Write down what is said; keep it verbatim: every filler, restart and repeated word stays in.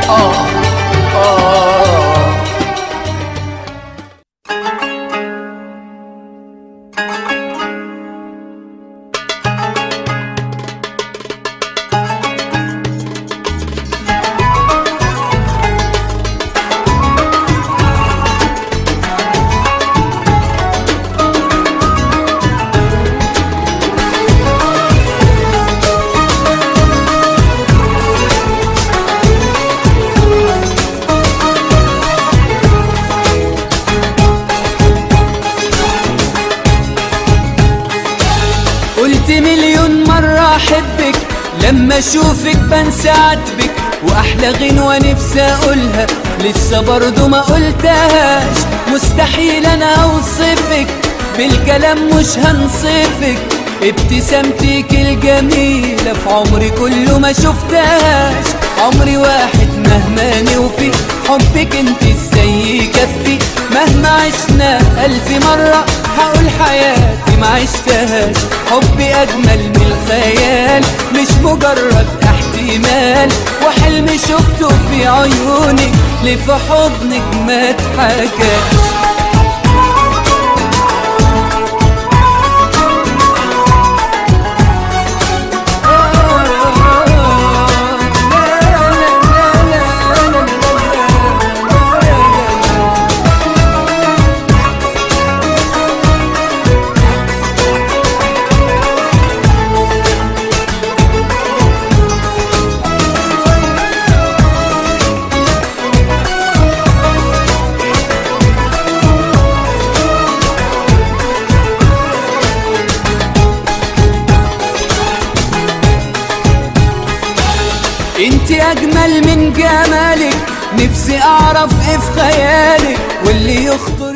آه آه قلت مليون مرة أحبك، لما أشوفك بنسى عاتبك، وأحلى غنوة نفسي أقولها لسه برضو ما قلتهاش. مستحيل أنا أوصفك بالكلام، مش هنصفك، ابتسامتك الجميلة في عمري كله ما شفتهاش. عمري واحد مهما نوفي حبك انت ازاي يكفي، مهما عشنا ألف مرة هقول حياتي ما عشتهاش. حبي أجمل من الخيال، مش مجرد احتمال، وحلم شفته في عيونك اللي في حضنك ما اتحكاش. انتي اجمل من جمالك، نفسي اعرف ايه في خيالك واللي يخطر